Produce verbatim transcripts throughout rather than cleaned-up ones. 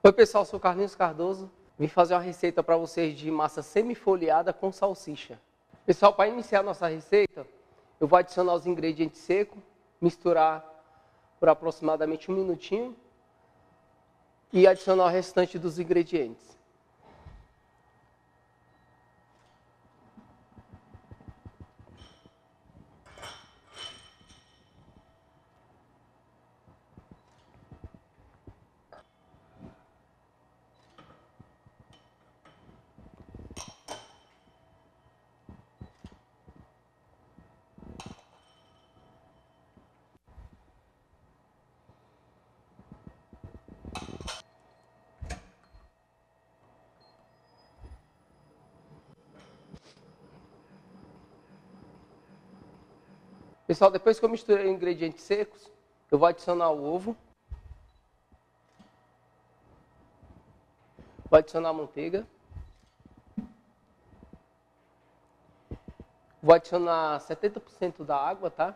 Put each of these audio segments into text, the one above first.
Oi pessoal, sou Carlinhos Cardoso. Vim fazer uma receita para vocês de massa semi-folheada com salsicha. Pessoal, para iniciar nossa receita, eu vou adicionar os ingredientes secos, misturar por aproximadamente um minutinho e adicionar o restante dos ingredientes. Pessoal, depois que eu misturei os ingredientes secos, eu vou adicionar o ovo. Vou adicionar a manteiga. Vou adicionar setenta por cento da água, tá?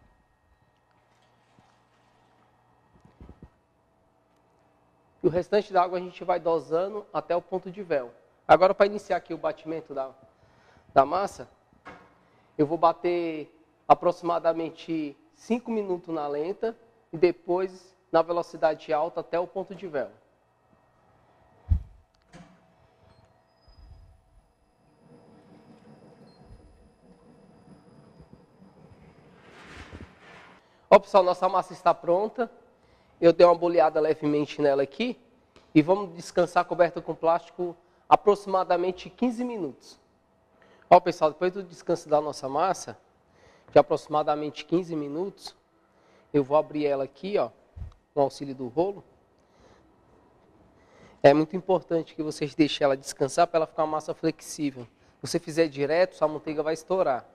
E o restante da água a gente vai dosando até o ponto de véu. Agora, para iniciar aqui o batimento da, da massa, eu vou bater aproximadamente cinco minutos na lenta e depois na velocidade alta até o ponto de véu. Ó, pessoal, nossa massa está pronta. Eu dei uma boleada levemente nela aqui e vamos descansar coberta com plástico aproximadamente quinze minutos. Ó, pessoal, depois do descanso da nossa massa, de aproximadamente quinze minutos, eu vou abrir ela aqui, ó, com o auxílio do rolo. É muito importante que vocês deixem ela descansar para ela ficar uma massa flexível. Se você fizer direto, sua manteiga vai estourar.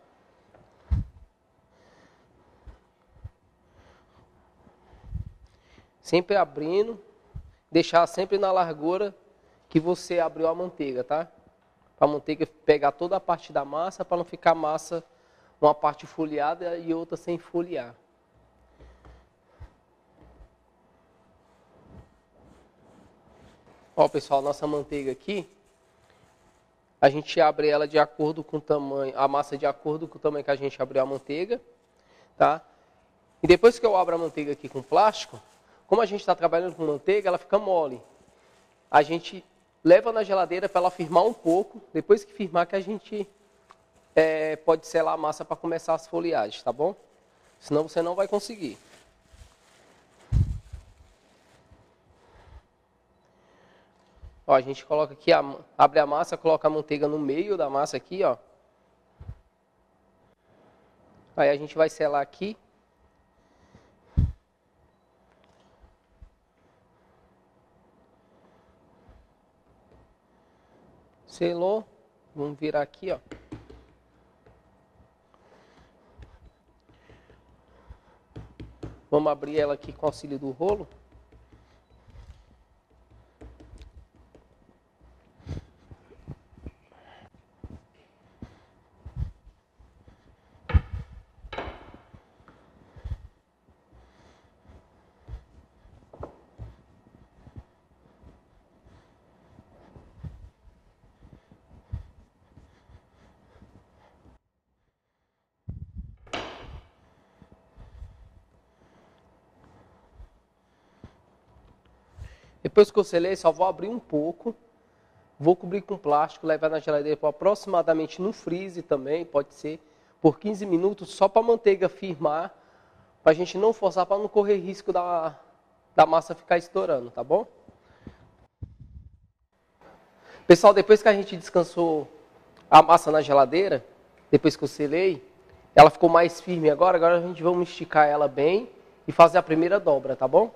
Sempre abrindo, deixar sempre na largura que você abriu a manteiga, tá? Para a manteiga pegar toda a parte da massa, para não ficar massa uma parte folheada e outra sem folhear. Ó, pessoal, nossa manteiga aqui, a gente abre ela de acordo com o tamanho, a massa de acordo com o tamanho que a gente abriu a manteiga, tá? E depois que eu abro a manteiga aqui com plástico, como a gente está trabalhando com manteiga, ela fica mole. A gente leva na geladeira para ela firmar um pouco, depois que firmar que a gente É, pode selar a massa para começar as folheagens, tá bom? Senão você não vai conseguir. Ó, a gente coloca aqui, a, abre a massa, coloca a manteiga no meio da massa aqui, ó. Aí a gente vai selar aqui. Selou. Vamos virar aqui, ó. Vamos abrir ela aqui com o auxílio do rolo. Depois que eu selei, só vou abrir um pouco, vou cobrir com plástico, levar na geladeira por aproximadamente no freezer também, pode ser, por quinze minutos, só para a manteiga firmar, para a gente não forçar, para não correr risco da, da massa ficar estourando, tá bom? Pessoal, depois que a gente descansou a massa na geladeira, depois que eu selei, ela ficou mais firme agora, agora a gente vai esticar ela bem e fazer a primeira dobra, tá bom?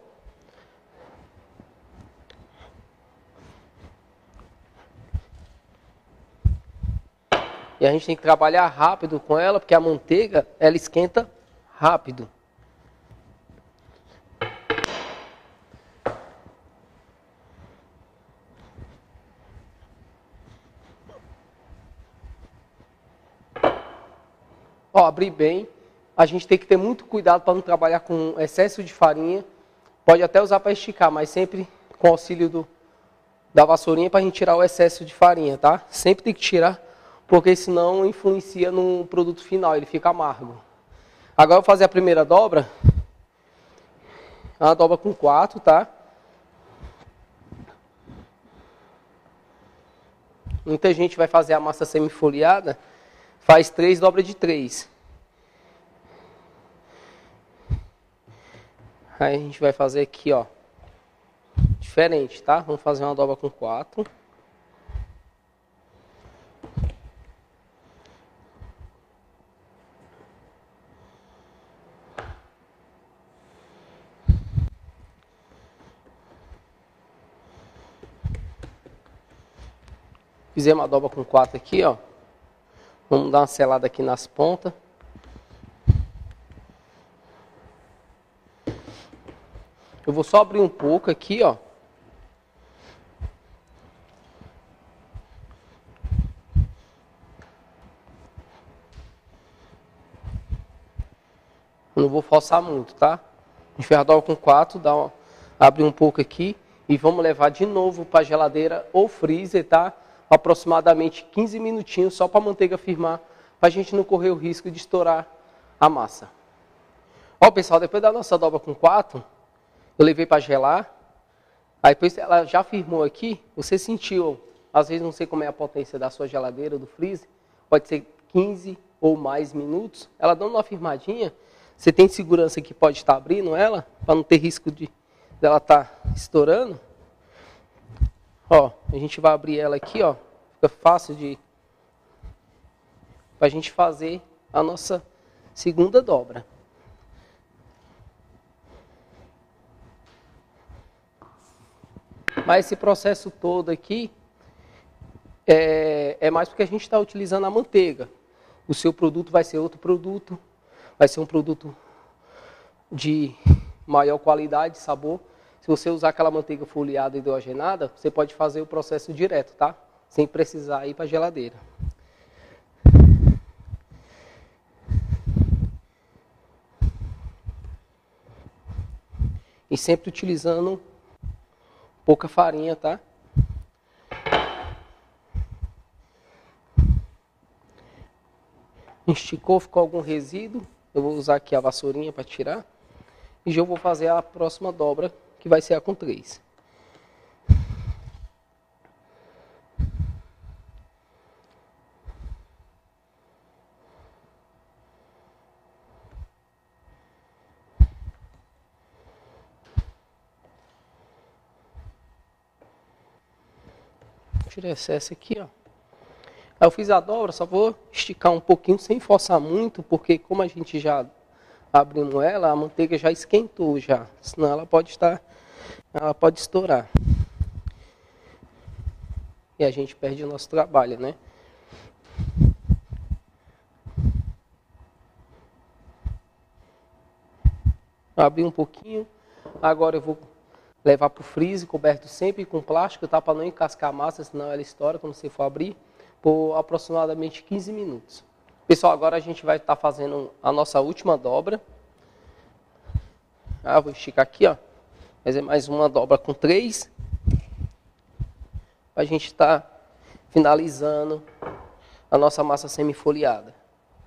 E a gente tem que trabalhar rápido com ela, porque a manteiga, ela esquenta rápido. Ó, abrir bem. A gente tem que ter muito cuidado para não trabalhar com excesso de farinha. Pode até usar para esticar, mas sempre com auxílio do, da vassourinha para a gente tirar o excesso de farinha, tá? Sempre tem que tirar, porque senão influencia no produto final, ele fica amargo. Agora eu vou fazer a primeira dobra. Uma dobra com quatro, tá? Muita gente vai fazer a massa semi-folheada, faz três, dobra de três. Aí a gente vai fazer aqui, ó, diferente, tá? Vamos fazer uma dobra com quatro. Fizemos uma dobra com quatro aqui, ó. Vamos dar uma selada aqui nas pontas. Eu vou só abrir um pouco aqui, ó. Eu não vou forçar muito, tá? A gente fez a dobra com quatro, dá uma, abre um pouco aqui e vamos levar de novo para a geladeira ou freezer, tá? Aproximadamente quinze minutinhos só para a manteiga firmar, para a gente não correr o risco de estourar a massa. Ó, pessoal, depois da nossa dobra com quatro, eu levei para gelar. Aí depois ela já firmou aqui, você sentiu, às vezes não sei como é a potência da sua geladeira ou do freezer, pode ser quinze ou mais minutos. Ela dando uma firmadinha, você tem segurança que pode estar abrindo ela, para não ter risco de dela estar estourando. Ó, a gente vai abrir ela aqui, ó. Fica fácil de pra gente fazer a nossa segunda dobra. Mas esse processo todo aqui é, é mais porque a gente está utilizando a manteiga. O seu produto vai ser outro produto, vai ser um produto de maior qualidade, sabor. Se você usar aquela manteiga folheada hidrogenada, você pode fazer o processo direto, tá? Sem precisar ir para a geladeira. E sempre utilizando pouca farinha, tá? Esticou, ficou algum resíduo. Eu vou usar aqui a vassourinha para tirar. E já vou fazer a próxima dobra, que vai ser a com três. Tirei excesso aqui, ó. Aí eu fiz a dobra, só vou esticar um pouquinho sem forçar muito, porque como a gente já abrimos ela, a manteiga já esquentou já, senão ela pode estar, ela pode estourar. E a gente perde o nosso trabalho, né? Abri um pouquinho, agora eu vou levar para o freezer, coberto sempre com plástico, tá? Para não encascar a massa, senão ela estoura quando você for abrir, por aproximadamente quinze minutos. Pessoal, agora a gente vai estar fazendo a nossa última dobra. Ah, vou esticar aqui, ó. Fazer mais uma dobra com três. A gente está finalizando a nossa massa semi-folheada.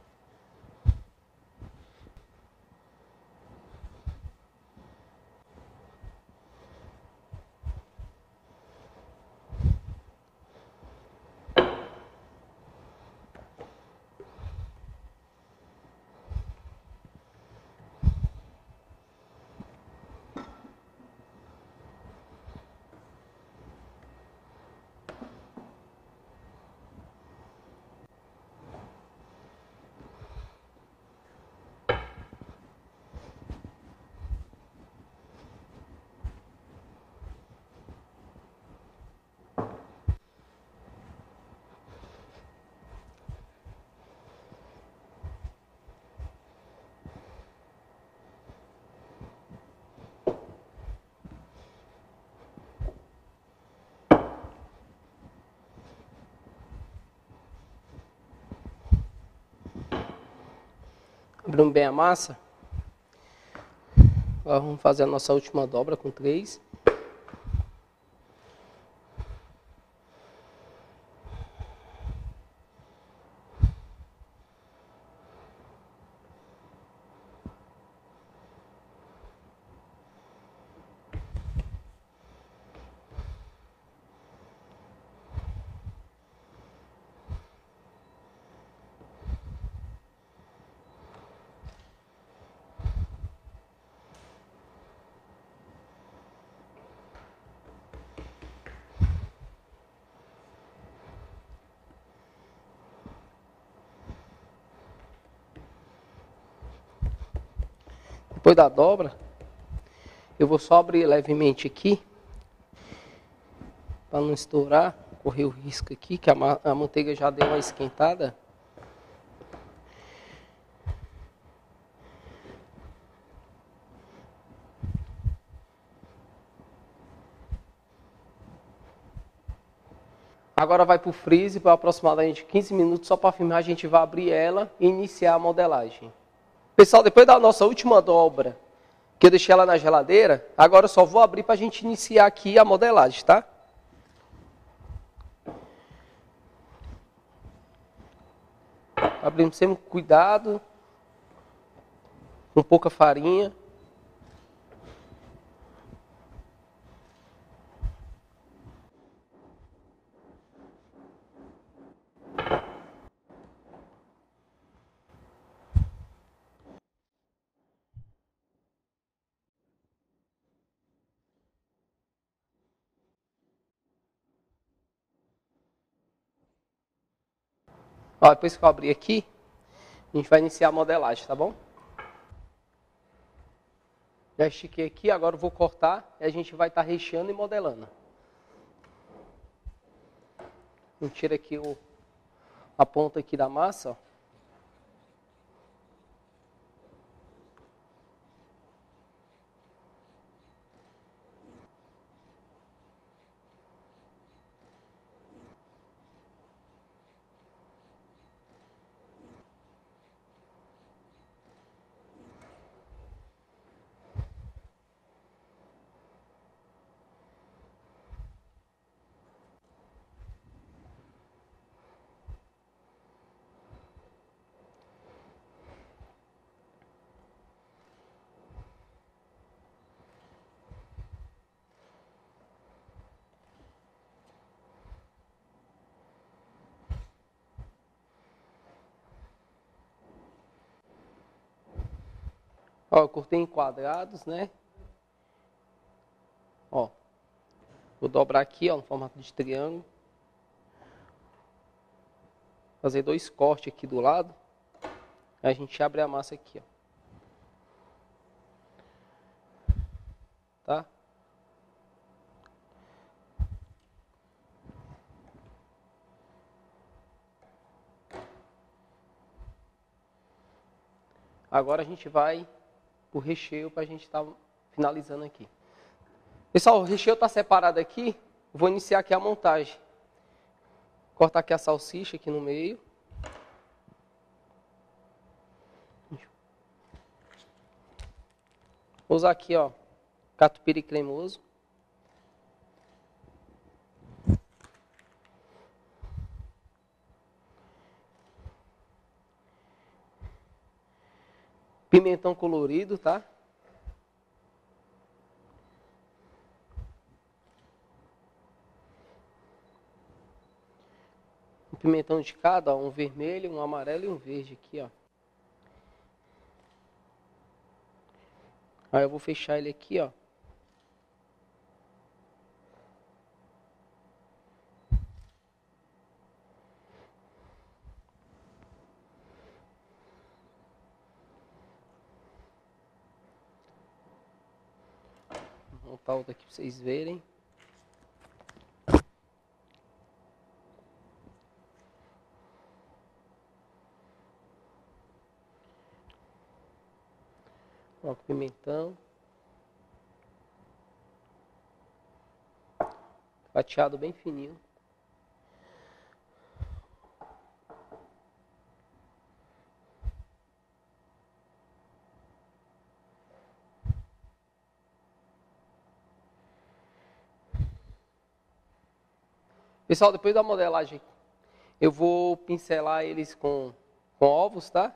Abrimos bem a massa. Agora vamos fazer a nossa última dobra com três. Depois da dobra, eu vou só abrir levemente aqui, para não estourar, correr o risco aqui, que a, ma a manteiga já deu uma esquentada. Agora vai para o freezer por aproximadamente quinze minutos, só para firmar a gente vai abrir ela e iniciar a modelagem. Pessoal, depois da nossa última dobra, que eu deixei ela na geladeira, agora eu só vou abrir para a gente iniciar aqui a modelagem, tá? Abrimos sempre com cuidado, com pouca farinha. Ó, depois que eu abrir aqui, a gente vai iniciar a modelagem, tá bom? Já estiquei aqui, agora eu vou cortar e a gente vai estar tá recheando e modelando. A gente tira aqui o, a ponta aqui da massa, ó. Ó, eu cortei em quadrados, né? Ó, vou dobrar aqui, ó, no formato de triângulo. Fazer dois cortes aqui do lado. Aí a gente abre a massa aqui, ó. Tá? Agora a gente vai pro recheio para a gente estar tá finalizando aqui. Pessoal, o recheio está separado aqui. Vou iniciar aqui a montagem. Cortar aqui a salsicha aqui no meio. Vou usar aqui, ó, catupiry cremoso. Pimentão colorido, tá? Um pimentão de cada, ó, um vermelho, um amarelo e um verde aqui, ó. Aí eu vou fechar ele aqui, ó. Vou montar outro aqui pra vocês verem. Coloco pimentão. Fatiado bem fininho. Pessoal, depois da modelagem, eu vou pincelar eles com, com ovos, tá?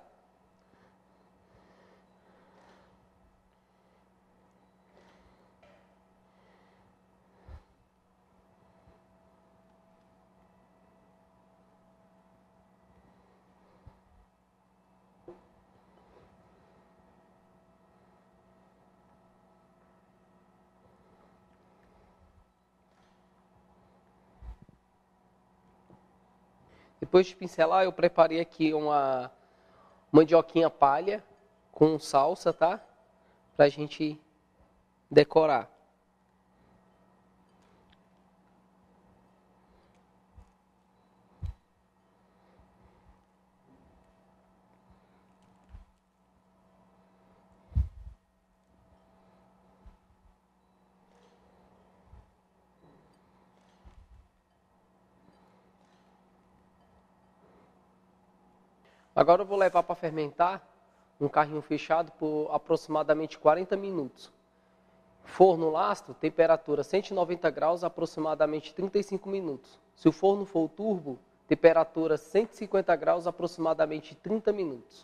Depois de pincelar, eu preparei aqui uma mandioquinha palha com salsa, tá? para a gente decorar. Agora eu vou levar para fermentar um carrinho fechado por aproximadamente quarenta minutos. Forno lastro, temperatura cento e noventa graus, aproximadamente trinta e cinco minutos. Se o forno for turbo, temperatura cento e cinquenta graus, aproximadamente trinta minutos.